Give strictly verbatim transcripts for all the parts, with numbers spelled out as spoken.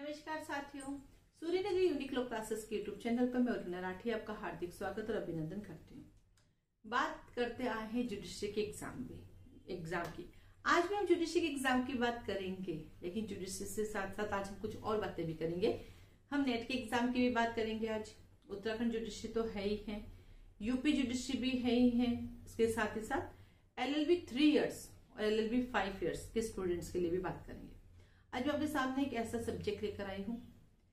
नमस्कार साथियों, Surya Nagri unique law classes के यूट्यूब चैनल पर मैं उर्मिला राठी आपका हार्दिक स्वागत और अभिनंदन करती हूँ। बात करते आए हैं जुडिशरी के एग्जाम में एग्जाम की। आज भी हम जुडिशरी के एग्जाम की बात करेंगे, लेकिन जुडिशरी से साथ साथ आज हम कुछ और बातें भी करेंगे। हम नेट के एग्जाम की भी बात करेंगे। आज उत्तराखंड जुडिशरी तो है ही है, यूपी जुडिशरी भी है ही है, उसके साथ ही साथ L L B three years और L L B five years के स्टूडेंट्स के लिए भी बात करेंगे। आज मैं आपके सामने एक ऐसा सब्जेक्ट लेकर आई हूँ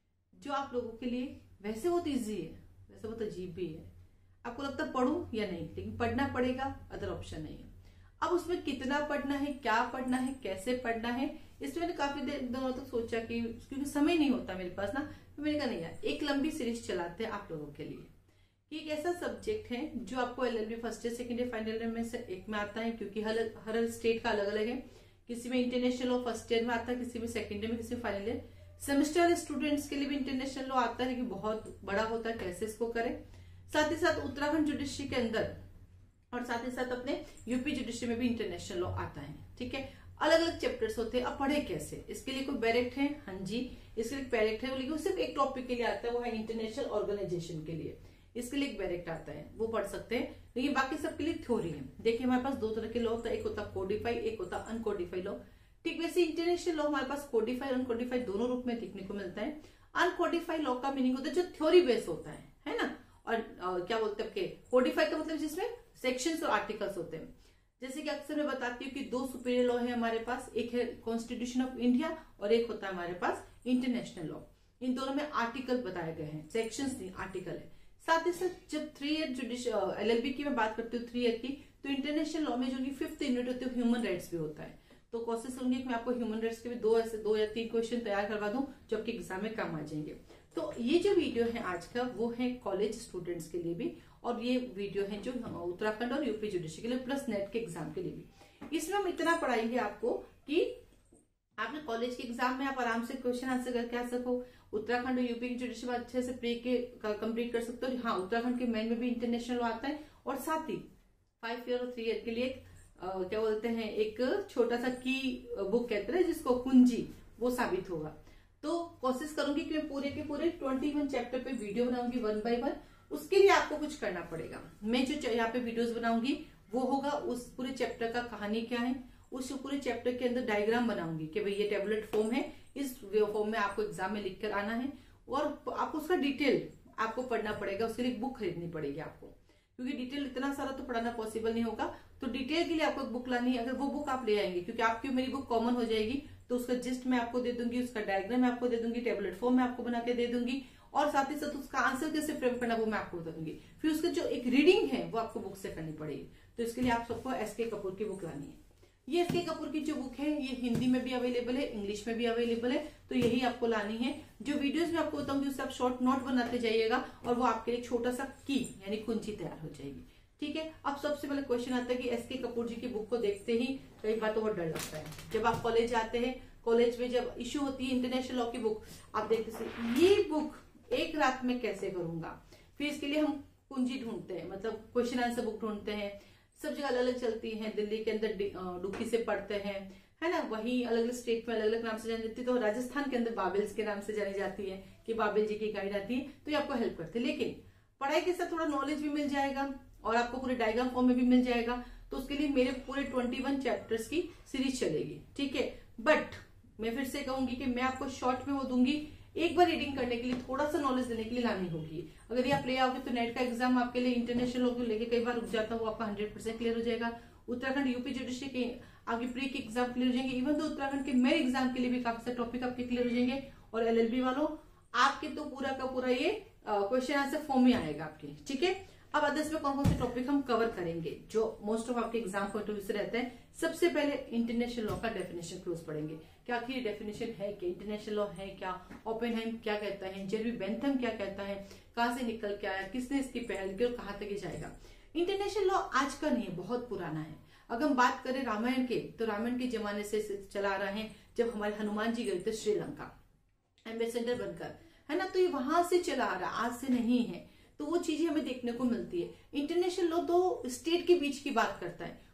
जो आप लोगों के लिए वैसे बहुत इजी है, वैसे बहुत अजीब भी है। आपको लगता है पढ़ूं या नहीं, लेकिन पढ़ना पड़ेगा, अदर ऑप्शन नहीं है। अब उसमें कितना पढ़ना है, क्या पढ़ना है, कैसे पढ़ना है, इसमें मैंने काफी देर दिनों तक सोचा कि क्योंकि समय नहीं होता मेरे पास ना, तो मैंने कहा नहीं यार एक लंबी सीरीज चलाते हैं आप लोगों के लिए कि एक ऐसा सब्जेक्ट है जो आपको L L B first year second year final year में से एक में आता है, क्योंकि हर हर स्टेट का अलग अलग है। किसी में इंटरनेशनल लॉ फर्स्ट ईयर में आता है, किसी में सेकेंड ईयर में, किसी में फाइनल ईयर। सेमेस्टर स्टूडेंट्स के लिए भी इंटरनेशनल लॉ आता है कि बहुत बड़ा होता है, कैसे इसको करें। साथ ही साथ उत्तराखंड जुडिशरी के अंदर और साथ ही साथ अपने यूपी जुडिशरी में भी इंटरनेशनल लॉ आता है। ठीक है, अलग अलग चैप्टर्स होते हैं। अब पढ़े कैसे, इसके लिए कोई डायरेक्ट है? हाँ जी, इसके लिए डायरेक्ट है, लेकिन सिर्फ एक टॉपिक के लिए आता है, वो है इंटरनेशनल ऑर्गेनाइजेशन के लिए। इसके लिए एक डायरेक्ट आता है, वो पढ़ सकते हैं, लेकिन बाकी सबके लिए थ्योरी है। देखिए हमारे पास दो तरह के लॉ होता है, एक होता है कोडिफाई, एक होता है अनकोडिफाई लॉ। ठीक वैसे इंटरनेशनल लॉ हमारे पास कोडिफाई और अनकोडिफाई दोनों रूप में देखने को मिलता है। अनकोडिफाई लॉ का मीनिंग होता है जो थ्योरी बेस होता है, है ना। और आ, क्या बोलते हैं, कोडिफाई का मतलब जिसमें सेक्शंस और आर्टिकल्स होते हैं। जैसे कि अक्सर मैं बताती हूँ कि दो सुपीरियर लॉ है हमारे पास, एक है कॉन्स्टिट्यूशन ऑफ इंडिया और एक होता है हमारे पास इंटरनेशनल लॉ। इन दोनों में आर्टिकल बताए गए हैं, सेक्शंस नहीं आर्टिकल है। साथ ही साथ जब three year judicial L L B की मैं बात करती हूँ थ्री ईयर की, तो इंटरनेशनल लॉ में जो फिफ्थ यूनिट होती है ह्यूमन राइट्स भी होता है। तो कोशिश करूंगी कि मैं आपको ह्यूमन राइट्स के भी दो ऐसे दो या तीन क्वेश्चन तैयार करवा दूं जो आपके एग्जाम में काम आ जाएंगे। तो ये जो वीडियो है आज का वो है कॉलेज स्टूडेंट्स के लिए भी, और ये वीडियो है जो उत्तराखंड और यूपी जुडिशरी के लिए प्लस नेट के एग्जाम के लिए भी। इसमें हम इतना पढ़ाएंगे आपको कि आपने कॉलेज के एग्जाम में आप आराम से क्वेश्चन आंसर करके आ सको, उत्तराखंड और यूपी की जुडिशरी में अच्छे से प्री के कंप्लीट कर सकते हो। हाँ, उत्तराखंड के मेन में भी इंटरनेशनल लॉ आता है, और साथ ही फाइव ईयर और थ्री ईयर के लिए Uh, क्या बोलते हैं, एक छोटा सा की बुक कहते हैं जिसको कुंजी, वो साबित होगा। तो कोशिश करूंगी कि मैं पूरे के पूरे इक्कीस चैप्टर पे वीडियो बनाऊंगी वन बाय वन। उसके लिए आपको कुछ करना पड़ेगा। मैं जो यहाँ पे वीडियोस बनाऊंगी वो होगा उस पूरे चैप्टर का कहानी क्या है, उस पूरे चैप्टर के अंदर डायग्राम बनाऊंगी कि भाई ये टेबलेट फॉर्म है, इस फॉर्म में आपको एग्जाम में लिख कर आना है, और आपको उसका डिटेल आपको पढ़ना पड़ेगा। उसके लिए बुक खरीदनी पड़ेगी आपको, क्योंकि डिटेल इतना सारा तो पढ़ाना पॉसिबल नहीं होगा। तो डिटेल के लिए आपको एक बुक लानी है। अगर वो बुक आप ले आएंगे, क्योंकि आपकी मेरी बुक कॉमन हो जाएगी, तो उसका जिस्ट मैं आपको दे दूंगी, उसका डायग्राम मैं आपको दे दूंगी, टेबलेट फॉर्म मैं आपको बना के दे दूंगी, और साथ ही साथ उसका आंसर कैसे फ्रेम करना वो मैं आपको बता दूंगी। फिर उसका जो एक रीडिंग है वो आपको बुक से करनी पड़ेगी। तो इसके लिए आप सबको एस के कपूर की बुक लानी है। ये एस के कपूर की जो बुक है ये हिंदी में भी अवेलेबल है, इंग्लिश में भी अवेलेबल है, तो यही आपको लानी है। जो वीडियोस में आपको बताऊंगी उससे आप शॉर्ट नोट बनाते जाइएगा, और वो आपके लिए छोटा सा की यानी कुंजी तैयार हो जाएगी। ठीक है, अब सबसे पहले क्वेश्चन आता है कि एस के कपूर जी की बुक को देखते ही कई बार तो बहुत डर लगता है। जब आप कॉलेज आते हैं, कॉलेज में जब इश्यू होती है इंटरनेशनल लॉ की बुक, आप देखते हैं ये बुक एक रात में कैसे करूंगा। फिर इसके लिए हम कुंजी ढूंढते हैं, मतलब क्वेश्चन आंसर बुक ढूंढते हैं। सब जगह अलग अलग चलती है, दिल्ली के अंदर डुकी से पढ़ते हैं, है ना, वही अलग अलग स्टेट में अलग अलग नाम से जानी जाती है। तो राजस्थान के अंदर बाबिल्स के नाम से जानी जाती है कि बाबिल जी की गाइड आती है, तो ये आपको हेल्प करती है। लेकिन पढ़ाई के साथ थोड़ा नॉलेज भी मिल जाएगा और आपको पूरे डायग्राम फॉर्म में भी मिल जाएगा। तो उसके लिए मेरे पूरे इक्कीस चैप्टर्स की सीरीज चलेगी। ठीक है, बट मैं फिर से कहूंगी कि मैं आपको शॉर्ट में वो दूंगी, एक बार रीडिंग करने के लिए, थोड़ा सा नॉलेज देने के लिए लानी होगी। अगर ये आप ले आओगे तो नेट का एग्जाम आपके लिए इंटरनेशनल लॉ को लेके कई बार रुक जाता है, वो आपका हंड्रेड परसेंट क्लियर हो जाएगा। उत्तराखंड यूपी जुडिशरी के आपके प्री के एग्जाम क्लियर हो जाएंगे। इवन तो उत्तराखंड के मेरे एग्जाम के लिए भी काफी सारे टॉपिक आपके क्लियर हो जाएंगे। और एल एल बी वालों आपके तो पूरा का पूरा ये क्वेश्चन आंसर फॉर्म में आएगा आपके। ठीक है, अब अदर्स में कौन कौन से टॉपिक हम कवर करेंगे जो मोस्ट ऑफ आपके एग्जाम पॉइंट ऑफ व्यू से रहते हैं। सबसे पहले इंटरनेशनल लॉ का डेफिनेशन क्लोज पढ़ेंगे कि आखिर ये डेफिनेशन है क्या, इंटरनेशनल लॉ है क्या, ओपेनहाइम क्या कहता है, जेरबी बेंथम क्या कहता है, कहां से निकल के आया, किसने इसकी पहल की और कहां तक ये जाएगा। इंटरनेशनल लॉ आज का नहीं है, बहुत पुराना है। अगर हम बात करें रामायण के, तो रामायण के जमाने से चला आ रहा है, जब हमारे हनुमान जी गए थे श्रीलंका एम्बेसडर बनकर, है ना, तो ये वहां से चला आ रहा, आज से नहीं है। तो वो चीजें हमें देखने को मिलती है। इंटरनेशनल लॉ तो स्टेट के बीच की बात करता है,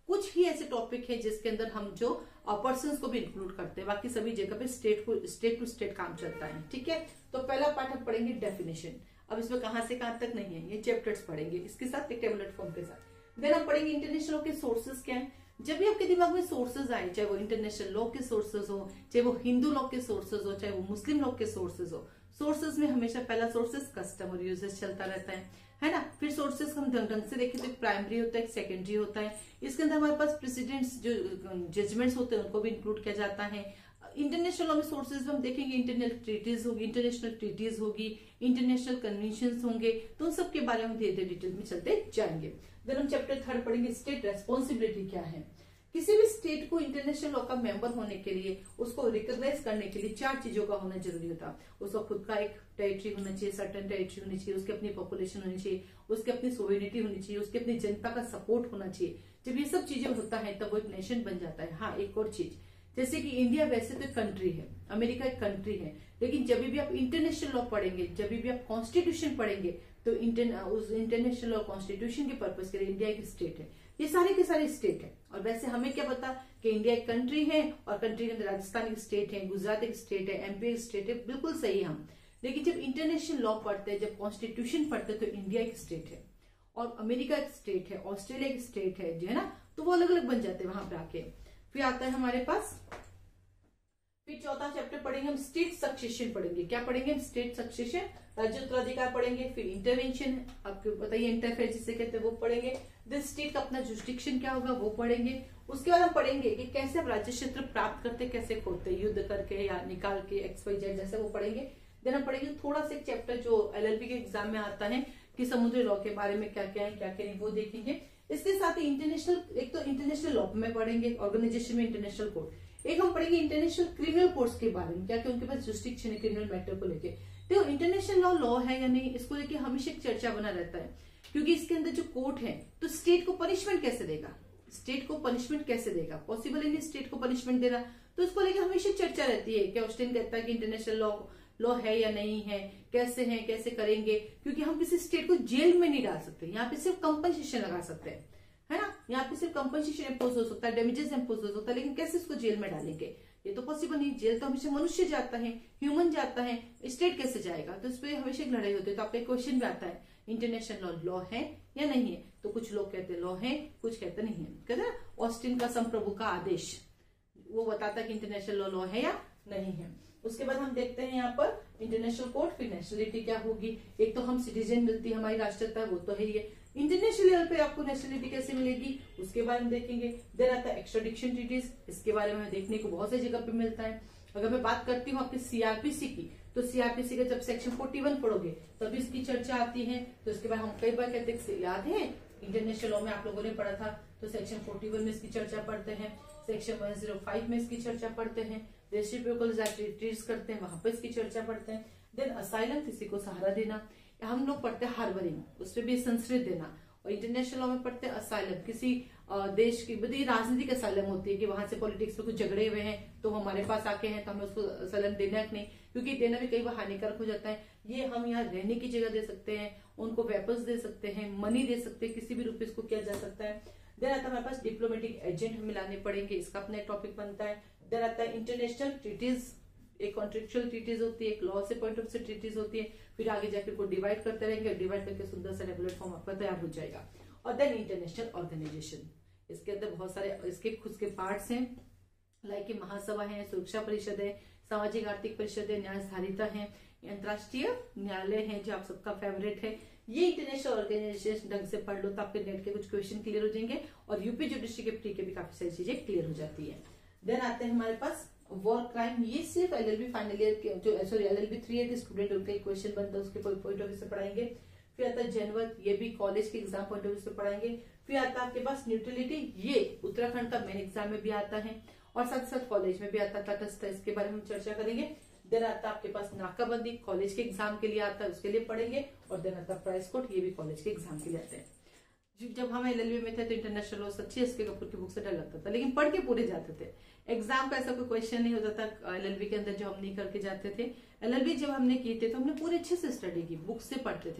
कुछ ही ऐसे टॉपिक है जिसके अंदर हम जो पर्सन को भी इंक्लूड करते हैं, बाकी सभी जगह पे स्टेट को स्टेट टू स्टेट काम चलता है। ठीक है, तो पहला पार्ट हम पढ़ेंगे डेफिनेशन। अब इसमें कहां से कहां तक नहीं है, ये चैप्टर्स पढ़ेंगे इसके साथ एक टेबलेट फॉर्म के साथ। देन हम पढ़ेंगे इंटरनेशनल लॉ के सोर्सेज क्या है। जब भी आपके दिमाग में सोर्सेज आए, चाहे वो इंटरनेशनल लॉ के सोर्सेज हो, चाहे वो हिंदू लॉ के सोर्सेज हो, चाहे वो मुस्लिम लॉ के सोर्सेज हो, सोर्सेज में हमेशा पहला सोर्सेज कस्टम और यूजेस चलता रहता है, है ना। फिर सोर्सेज हम ढंग ढंग से देखें तो एक प्राइमरी होता है, एक सेकेंडरी होता है। इसके अंदर हमारे पास प्रेसिडेंट्स जो जजमेंट्स होते हैं उनको भी इंक्लूड किया जाता है। इंटरनेशनल लॉ में सोर्सेज हम देखेंगे, इंटरनेशनल ट्रीटीज होगी, इंटरनेशनल ट्रीटीज होगी, इंटरनेशनल कन्वेंशन होंगे, तो उन सब के बारे में धीरे धीरे डिटेल में चलते जाएंगे। देन हम चैप्टर थर्ड पढ़ेंगे स्टेट रेस्पॉन्सिबिलिटी क्या है। किसी भी स्टेट को इंटरनेशनल लॉ का मेंबर होने के लिए, उसको रिकॉग्नाइज करने के लिए चार चीजों का होना जरूरी होता है। उसका खुद का एक टेरिटरी होना चाहिए, सर्टेन टेरिटरी होनी चाहिए, उसकी अपनी पॉपुलेशन होनी चाहिए, उसकी अपनी सोवेनिटी होनी चाहिए, उसकी अपनी जनता का सपोर्ट होना चाहिए। जब ये सब चीजें होता है तब वो एक नेशन बन जाता है। हाँ, एक और चीज, जैसे कि इंडिया वैसे तो एक कंट्री है, अमेरिका एक कंट्री है, लेकिन जब भी आप इंटरनेशनल लॉ पढ़ेंगे, जब भी आप कॉन्स्टिट्यूशन पढ़ेंगे, तो इंटर, उस इंटरनेशनल लॉ कॉन्स्टिट्यूशन के पर्पज के लिए इंडिया एक स्टेट है। ये सारे के सारे स्टेट है। और वैसे हमें क्या पता कि इंडिया एक कंट्री है और कंट्री के अंदर राजस्थान एक स्टेट है, गुजरात एक स्टेट है, एमपी एक स्टेट है, बिल्कुल सही है हम। लेकिन जब इंटरनेशनल लॉ पढ़ते हैं, जब कॉन्स्टिट्यूशन पढ़ते हैं, तो इंडिया एक स्टेट है और अमेरिका एक स्टेट है, ऑस्ट्रेलिया एक स्टेट है, जो है ना, तो वो अलग अलग बन जाते हैं वहां पे आके। फिर आता है हमारे पास, फिर चौथा चैप्टर पढ़ेंगे हम स्टेट सक्सेशन पढ़ेंगे। क्या पढ़ेंगे हम? स्टेट सक्सेशन, राज्य उत्तराधिकार पढ़ेंगे। फिर इंटरवेंशन, आपको बताइए इंटरफेयर जिसे कहते हैं, वो पढ़ेंगे। दिस स्टेट का अपना जुरिस्डिक्शन क्या होगा वो पढ़ेंगे। उसके बाद हम पढ़ेंगे कि कैसे आप राज्य क्षेत्र प्राप्त करते, कैसे खोते, युद्ध करके या निकाल के, एक्स वाई जेड जैसे वो पढ़ेंगे। देन हम पढ़ेंगे थोड़ा सा एक चैप्टर जो एलएलबी के एग्जाम में आता है कि समुद्री लॉ के बारे में क्या क्या है, क्या क्या नहीं, वो देखेंगे। इसके साथ ही इंटरनेशनल, एक तो इंटरनेशनल लॉ में पढ़ेंगे, ऑर्गेनाइजेशन में इंटरनेशनल कोड। एक हम पढ़ेंगे इंटरनेशनल क्रिमिनल कोर्ट्स के बारे में, क्या कि उनके पास जुरिस्डिक्शन है क्रिमिनल मैटर को लेके। तो इंटरनेशनल लॉ लॉ है या नहीं, इसको लेके हमेशा एक चर्चा बना रहता है, क्योंकि इसके अंदर जो कोर्ट है तो स्टेट को पनिशमेंट कैसे देगा, स्टेट को पनिशमेंट कैसे देगा, पॉसिबल ही नहीं स्टेट को पनिशमेंट देना। तो इसको लेके हमेशा चर्चा रहती है कि ऑस्टिन कहता है कि इंटरनेशनल लॉ लॉ है या नहीं है, कैसे है, कैसे करेंगे, क्योंकि हम किसी स्टेट को जेल में नहीं डाल सकते, यहाँ पे सिर्फ कंपनसेशन लगा सकते हैं, है ना। यहाँ पे सिर्फ कंपनसेशन इम्पोज हो सकता है, डेमेजेस इम्पोज हो सकता है, लेकिन कैसे इसको जेल में डालेंगे, ये तो पॉसिबल नहीं। जेल तो हमेशा मनुष्य जाता है, ह्यूमन जाता है, स्टेट कैसे जाएगा, तो इस पर हमेशा एक लड़ाई होती है। तो आपका क्वेश्चन भी आता है इंटरनेशनल लॉ लॉ है या नहीं है, तो कुछ लोग कहते हैं लॉ है, कुछ कहते नहीं है। कहते हैं ऑस्टिन का संप्रभु का आदेश, वो बताता है कि इंटरनेशनल लॉ लॉ है या नहीं है। उसके बाद हम देखते हैं यहाँ पर इंटरनेशनल कोड, फिर नेशनलिटी क्या होगी। एक तो हम सिटीजन मिलती है, हमारी राष्ट्रीयता, वो तो है ही है। इंटरनेशनल लेवल पे आपको नेशनलिटी कैसे मिलेगी, उसके बारे में देखेंगे। देन आता है एक्स्ट्राडिक्शन ट्रीटीज, इसके बारे में देखने को बहुत सी जगह पे मिलता है। अगर मैं बात करती हूँ आपके सीआरपीसी की, तो सीआरपीसी का जब सेक्शन इकतालीस पढ़ोगे तब इसकी चर्चा आती है। तो इसके बाद हम कई बार कहते हैं, याद है इंटरनेशनल लॉ में आप लोगों ने पढ़ा था, तो सेक्शन इकतालीस में इसकी चर्चा पढ़ते हैं, सेक्शन एक सौ पाँच में इसकी चर्चा पढ़ते हैं, रेसिप्रोकल ट्रीटीज करते हैं, वहां पर इसकी चर्चा पढ़ते हैं। देन असाइलम, किसी को सहारा देना, हम लोग पढ़ते हैं हार्बरिंग, उस पर भी संस्कृत देना। और इंटरनेशनल लॉ में पढ़ते हैं असाइलम, किसी देश की बड़ी राजनीतिक असाइलम होती है कि वहां से पॉलिटिक्स में कुछ झगड़े हुए हैं तो हमारे पास आके हैं, तो हमें उसको असाइलम देना है कि नहीं, क्योंकि देना भी कई बार हानिकारक हो जाता है। ये हम यहाँ रहने की जगह दे सकते हैं, उनको वेपन्स दे सकते हैं, मनी दे सकते हैं, किसी भी रूप में इसको किया जा सकता है। देन आता है हमारे पास डिप्लोमेटिक एजेंट हमें लाने पड़ेंगे, इसका अपना एक टॉपिक बनता है। देन आता है इंटरनेशनल ट्रीटीज, एक कॉन्ट्रेक्चुअल ट्रीटीज होती है, एक लॉ से पॉइंट ऑफ से ट्रीटीज होती है। फिर आगे जाकर को डिवाइड करते रहेंगे, डिवाइड करके सुंदर सा रेगुलर फॉर्म आपका तैयार हो जाएगा। और देन इंटरनेशनल ऑर्गेनाइजेशन, इसके अंदर बहुत सारे इसके खुद के पार्ट्स हैं, लाइक कि महासभा है, सुरक्षा परिषद है, सामाजिक आर्थिक परिषद है, न्यायधारिता है, अंतर्राष्ट्रीय न्यायालय है जो आप सबका फेवरेट है। ये इंटरनेशनल ऑर्गेनाइजेशन ढंग से पढ़ लो तो आपके नेट के कुछ क्वेश्चन क्लियर हो जाएंगे और यूपी जुडिशरी के प्री के भी काफी सारी चीजें क्लियर हो जाती है। देन आते हैं हमारे पास वॉर क्राइम, ये सिर्फ एलएलबी फाइनल ईयर के जो सॉरी एलएलबी थ्री ईयर के स्टूडेंट उनका क्वेश्चन बनता है, उसके पॉइंट ऑफ व्यू से पढ़ाएंगे। फिर आता है जनवत, ये भी कॉलेज के एग्जाम पॉइंट ऑफ व्यू से पढ़ाएंगे। फिर आता है आपके पास न्यूट्रलिटी, ये उत्तराखंड का मेन एग्जाम में भी आता है और साथ साथ कॉलेज में भी आता है, तटस्थ, इसके बारे में हम चर्चा करेंगे। देन आता है आपके पास नाकाबंदी, कॉलेज के एग्जाम के लिए आता है, उसके लिए पढ़ेंगे। और देन आता है प्राइस कोड, ये भी कॉलेज के एग्जाम के लिए आते हैं। जब हम एलएलबी में थे तो इंटरनेशनल लॉ सच्ची एसके कपूर की बुक से डर लगता था, लेकिन पढ़ के पूरे जाते थे। एग्जाम का ऐसा कोई क्वेश्चन नहीं होता था एलएलबी के अंदर जो हम नहीं करके जाते थे। एलएलबी जब हमने किए थे तो हमने पूरे अच्छे से स्टडी की, बुक से पढ़ते थे।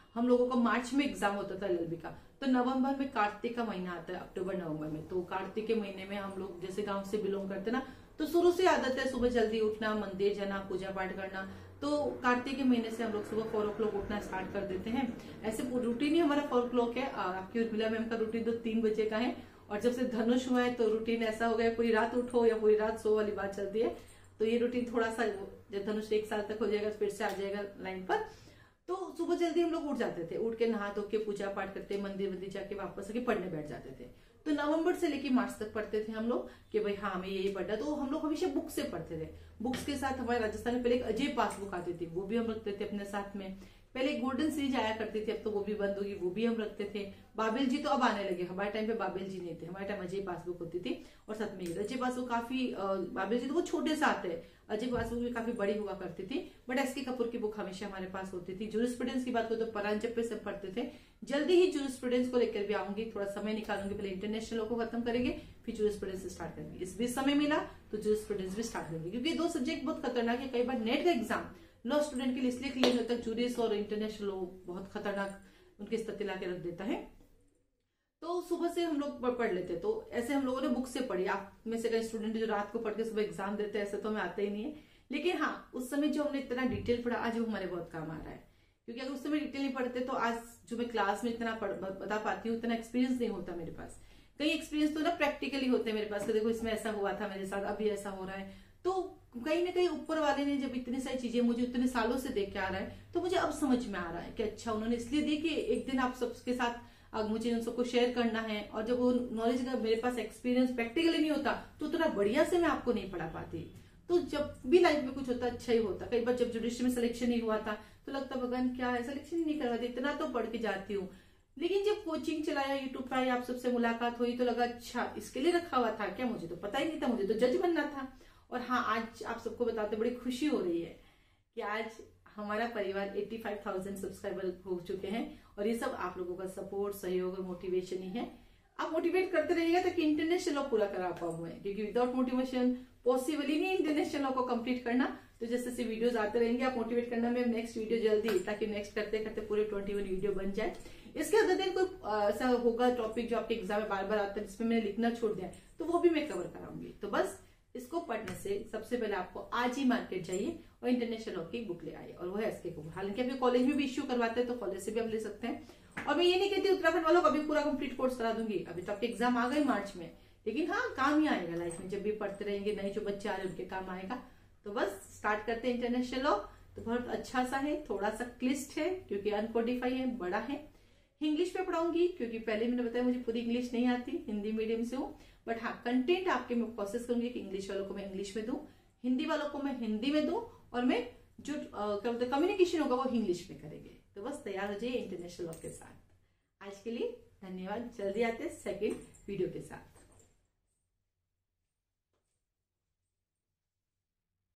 हम लोगों का मार्च में एग्जाम होता था एलएलबी का, तो नवंबर में कार्तिक का महीना आता है, अक्टूबर नवंबर में, तो कार्तिक के महीने में हम लोग जैसे गांव से बिलोंग करते ना, तो शुरू से आदत है सुबह जल्दी उठना, मंदिर जाना, पूजा पाठ करना। तो कार्तिक के महीने से हम लोग सुबह फोर ओ क्लॉक उठना स्टार्ट कर देते हैं। ऐसे रूटीन ही हमारा फोर ओ क्लॉक है। आपकी उर्मिला मैम का रूटीन तो तीन बजे का है, और जब से धनुष हुआ है तो रूटीन ऐसा हो गया पूरी रात उठो या पूरी रात सो वाली बात चलती है। तो ये रूटीन थोड़ा सा, जब धनुष एक साल तक हो जाएगा फिर से आ जाएगा लाइन पर। तो सुबह जल्दी हम लोग उठ जाते थे, उठ के नहा धो के पूजा पाठ करते, मंदिर मंदिर जाके वापस आके पढ़ने बैठ जाते थे। तो नवंबर से लेके मार्च तक पढ़ते थे हम लोग कि भाई हाँ हमें यही पढ़ना। तो हम लोग हमेशा बुक से पढ़ते थे। बुक्स के साथ हमारे राजस्थान में पहले एक अजय पासबुक आती थी, वो भी हम रखते थे अपने साथ में। पहले गोल्डन सीरीज आया करती थी, अब तो वो भी बंद होगी, वो भी हम रखते थे। बाबेल जी तो अब आने लगे, हमारे टाइम पे बाबेल जी नहीं थे, हमारे टाइम अजय पासबुक होती थी। और साथ में अजय पासबुक काफी, बाबेल जी तो वो छोटे से आते हैं, अजय पासबुक भी काफी बड़ी हुआ करती थी। बट एस के कपूर की बुक हमेशा हमारे पास होती थी। जूरिस्प्रूडेंस की बात करो तो परांजप पे सब पढ़ते थे। जल्दी ही जूरिस्प्रूडेंस को लेकर भी आऊंगी, थोड़ा समय निकालूंगी, पहले इंटरनेशनल को खत्म करेंगे फिर जूरिस्प्रूडेंस स्टार्ट करेंगे। इस बीच समय मिला तो जूरिस्प्रूडेंस भी स्टार्ट करेंगे, क्योंकि दो सब्जेक्ट बहुत खतरनाक है। कई बार नेट का एग्जाम लॉ स्टूडेंट के लिए इसलिए क्लियर होता है, जूरिस और इंटरनेशनल लॉ बहुत खतरनाक उनकी स्थिति ला के रख देता है। तो सुबह से हम लोग पढ़ लेते, तो ऐसे हम लोगों ने बुक से पढ़ी। आप में से कई स्टूडेंट जो रात को पढ़ के सुबह एग्जाम देते हैं, ऐसे तो हमें आते ही नहीं है। लेकिन हाँ, उस समय जो हमने इतना डिटेल पढ़ा, आज वो हमारे बहुत काम आ रहा है। क्योंकि अगर उस समय डिटेल नहीं पढ़ते तो आज जो मैं क्लास में इतना बता पाती हूँ, उतना एक्सपीरियंस नहीं होता मेरे पास। कई एक्सपीरियंस तो ना प्रैक्टिकली होते हैं मेरे पास, तो देखो इसमें ऐसा हुआ था मेरे साथ, अभी ऐसा हो रहा है। तो कहीं ना कहीं ऊपर वाले ने जब इतनी सारी चीजें मुझे इतने सालों से देख के आ रहा है, तो मुझे अब समझ में आ रहा है कि अच्छा उन्होंने इसलिए दी कि एक दिन आप सबके साथ अब मुझे उन सबको शेयर करना है। और जब वो नॉलेज का मेरे पास एक्सपीरियंस प्रैक्टिकली नहीं होता तो उतना बढ़िया से मैं आपको नहीं पढ़ा पाती। तो जब भी लाइफ में कुछ होता अच्छा ही होता। कई बार जब जुडिशरी में सिलेक्शन नहीं हुआ था तो लगता भगवान क्या है, सिलेक्शन ही नहीं करवाते, इतना तो पढ़ के जाती हूँ। लेकिन जब कोचिंग चलाया, यूट्यूब पर आई, आप सबसे मुलाकात हुई, तो लगा अच्छा इसके लिए रखा हुआ था क्या, मुझे तो पता ही नहीं था, मुझे तो जज बनना था। और हाँ, आज आप सबको बताते बड़ी खुशी हो रही है कि आज हमारा परिवार पचासी हज़ार सब्सक्राइबर हो चुके हैं। और ये सब आप लोगों का सपोर्ट, सहयोग और मोटिवेशन ही है। आप मोटिवेट करते रहिएगा ताकि इंटरनेशनल लॉ पूरा करा पाऊँ मैं, क्योंकि विदाउट मोटिवेशन पॉसिबल ही नहीं इंटरनेशनल लॉ को कंप्लीट करना। तो जैसे जैसे वीडियोस आते रहेंगे, आप मोटिवेट करना में नेक्स्ट वीडियो जल्दी, ताकि नेक्स्ट करते करते पूरे इक्कीस वीडियो बन जाए। इसके अदर दिन कोई ऐसा होगा टॉपिक जो आपके एग्जाम में बार बार आता है, जिसमें मैंने लिखना छोड़ दिया, तो वो भी मैं कवर कराऊंगी। तो बस इसको पढ़ने से सबसे पहले आपको आज ही मार्केट जाइए और इंटरनेशनल लॉ की बुक ले आइए, और वो है एस के कपूर। हालांकि अभी कॉलेज में भी इश्यू करवाते हैं, तो कॉलेज से भी आप ले सकते हैं। और मैं ये नहीं कहती उत्तराखंड वालों को अभी पूरा कंप्लीट कोर्स करा दूंगी, अभी तो आपके एग्जाम आ गए मार्च में, लेकिन हाँ काम ही आएगा लाइफ में। जब भी पढ़ते रहेंगे, नए जो बच्चे आ रहे हैं उनके काम आएगा। तो बस स्टार्ट करते हैं इंटरनेशनल लॉ। तो बहुत अच्छा सा है, थोड़ा सा क्लिस्ट है क्योंकि अनकोडिफाई है, बड़ा है। इंग्लिश में पढ़ाऊंगी क्योंकि पहले मैंने बताया मुझे पूरी इंग्लिश नहीं आती, हिंदी मीडियम से हूँ। बट हाँ, कंटेंट आपके मैं कोशिश करूंगी कि इंग्लिश वालों को मैं इंग्लिश में दूं, हिंदी वालों को मैं हिंदी में दूं, और मैं जो क्या बोलते कम्युनिकेशन होगा वो इंग्लिश में करेंगे। तो बस तैयार हो जाइए इंटरनेशनल लॉ के साथ। आज के लिए धन्यवाद, जल्दी आते हैं सेकेंड वीडियो के साथ।